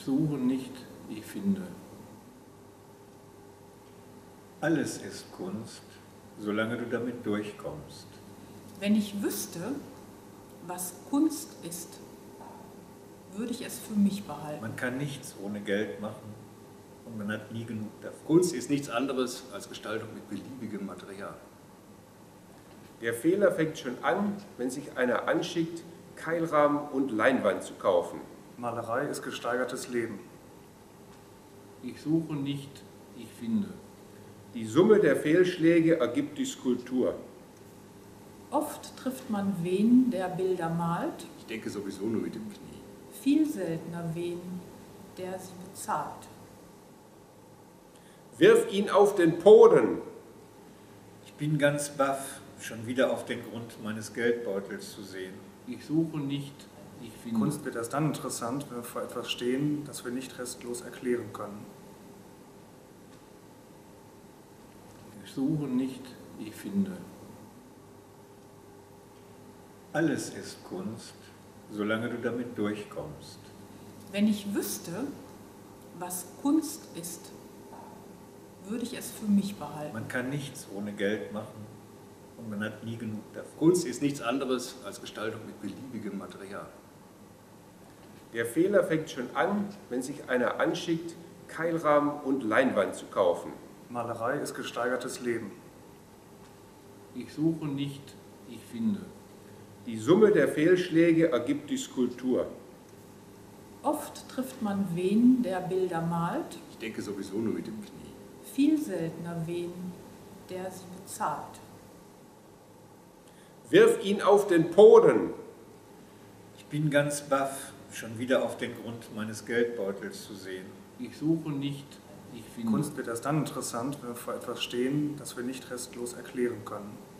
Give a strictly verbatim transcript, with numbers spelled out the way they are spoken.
suche nicht, ich finde. Alles ist Kunst, solange du damit durchkommst. Wenn ich wüsste, was Kunst ist, würde ich es für mich behalten. Man kann nichts ohne Geld machen und man hat nie genug davon. Kunst ist nichts anderes als Gestaltung mit beliebigem Material. Der Fehler fängt schon an, wenn sich einer anschickt, Keilrahmen und Leinwand zu kaufen. Malerei ist gesteigertes Leben. Ich suche nicht, ich finde. Die Summe der Fehlschläge ergibt die Skulptur. Oft trifft man wen, der Bilder malt, Ich denke sowieso nur mit dem Knie. viel seltener wen, der sie bezahlt. Wirf ihn auf den Boden! Ich bin ganz baff, schon wieder auf den Grund meines Geldbeutels zu sehen. Ich suche nicht, ich finde. Kunst wird erst dann interessant, wenn wir vor etwas stehen, das wir nicht restlos erklären können. Ich suche nicht, ich finde. Alles ist Kunst, solange du damit durchkommst. Wenn ich wüsste, was Kunst ist, würde ich es für mich behalten. Man kann nichts ohne Geld machen und man hat nie genug davon. Kunst ist nichts anderes als Gestaltung mit beliebigem Material. Der Fehler fängt schon an, wenn sich einer anschickt, Keilrahmen und Leinwand zu kaufen. Malerei ist gesteigertes Leben. Ich suche nicht, ich finde. Die Summe der Fehlschläge ergibt die Skulptur. Oft trifft man wen, der Bilder malt, Ich denke sowieso nur mit dem Knie. viel seltener wen, der sie bezahlt. Wirf ihn auf den Boden! Ich bin ganz baff, schon wieder auf den Grund meines Geldbeutels zu sehen. Ich suche nicht, ich finde. Kunst wird erst dann interessant, wenn wir vor etwas stehen, das wir nicht restlos erklären können.